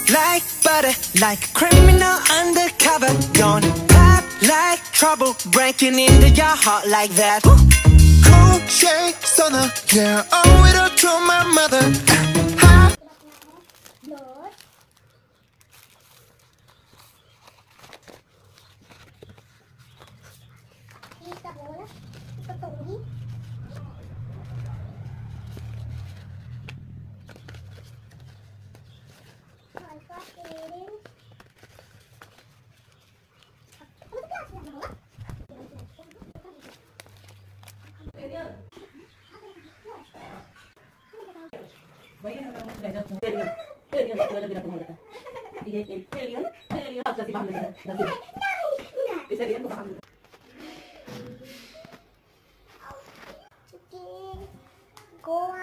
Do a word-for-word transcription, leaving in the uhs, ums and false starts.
like butter, like a criminal undercover. Gonna pop like trouble, breaking into your heart like that. Cool shade stunner, yeah, owe it all to my mother. Ha. Go